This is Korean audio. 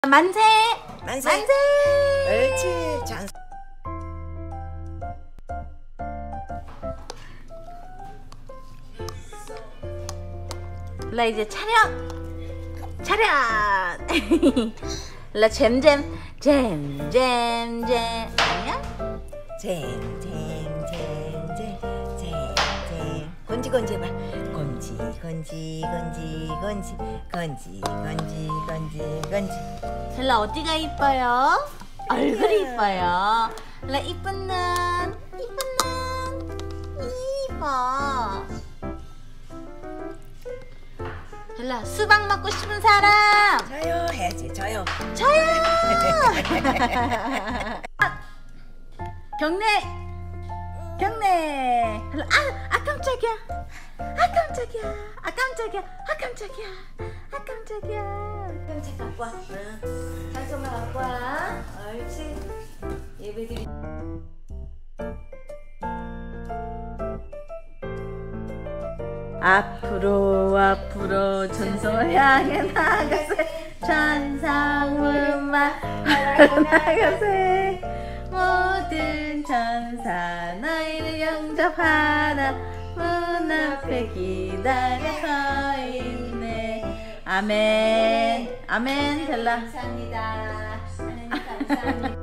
만세! 만세! 만세! 옳지. 장. 라 이제 차렷! 차렷! 라 잼잼 아니야? 건지 해봐. 건지. 라 어디가 이뻐요? 얼굴이 이뻐요. 라 이쁜 눈 이뻐. 라 수박 먹고 싶은 사람 저요 해야지. 저요. 경례. 깜짝이야. 깜짝 갖고 와. 장소만 갖고 와. 옳지. 예배드리. 앞으로 전소 향해 나가세. 천상문만 나가세. 모든 천사 너희를 영접하라. 문 앞에 기다려 서 있네. 아멘. 델라. 감사합니다. 하나님 감사합니다.